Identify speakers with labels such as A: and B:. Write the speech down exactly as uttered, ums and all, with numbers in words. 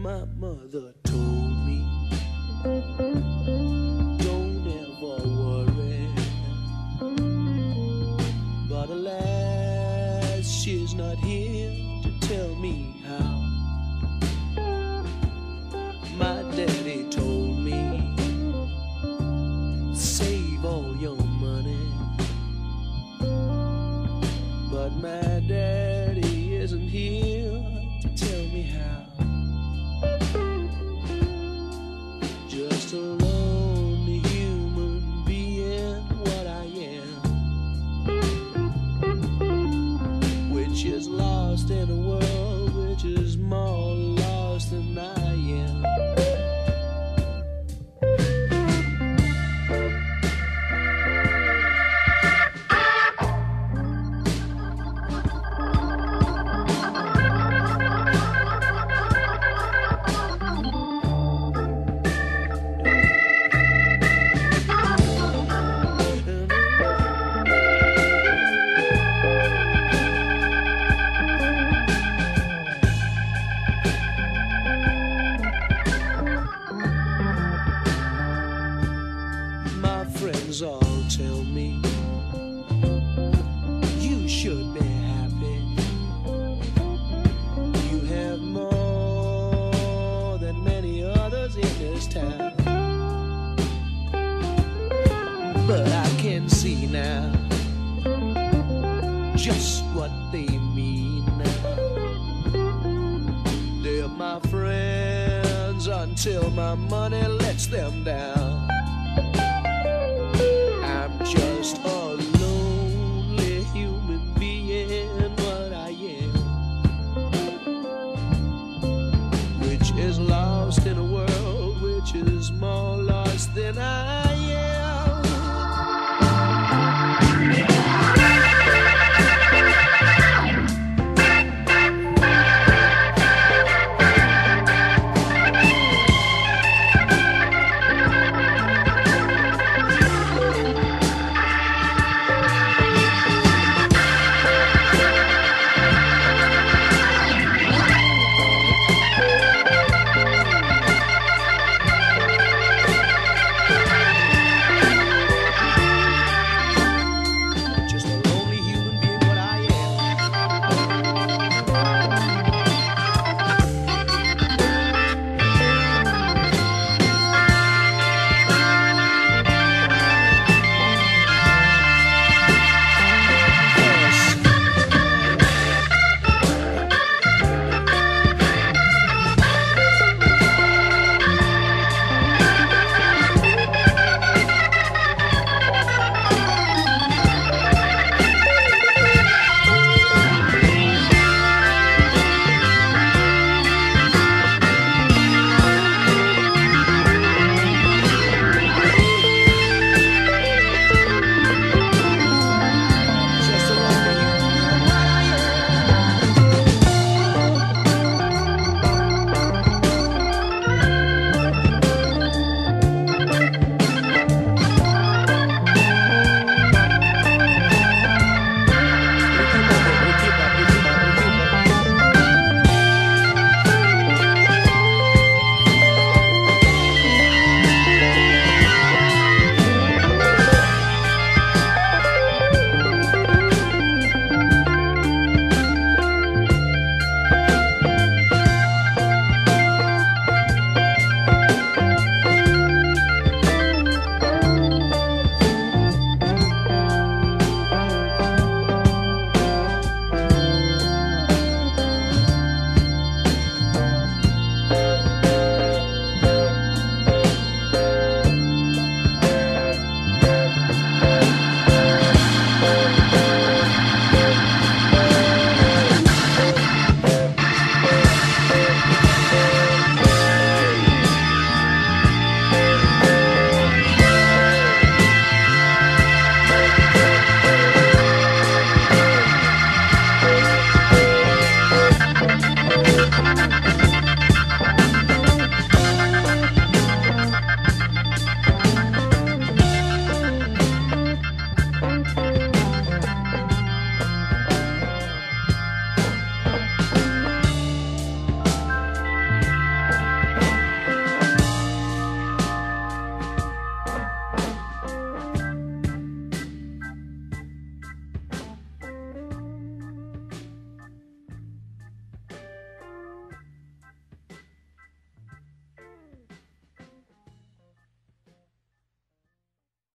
A: My mother told me, don't ever worry, but alas, she's not here to tell me how. My daddy told me, save all your money, but my daddy isn't here to tell me how. Just a lonely human being, what I am, which is lost in a world which is more lost than I am. All tell me you should be happy. You have more than many others in this town. But I can see now just what they mean now. They're my friends until my money lets them down. Just a lonely human being, what I am, which is lost in a world which is more lost than I am.